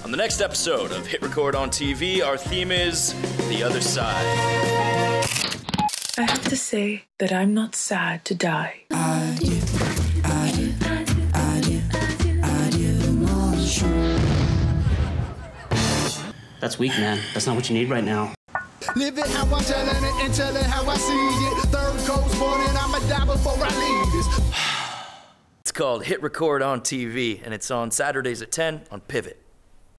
On the next episode of Hit Record on TV, our theme is The Other Side. I have to say that I'm not sad to die. Adieu, adieu, adieu, adieu, mon chou. That's weak, man. That's not what you need right now. Live it how I'm telling it and telling how I see it. Third coast born and I'ma die before I leave this. It's called Hit Record on TV, and it's on Saturdays at 10 on Pivot.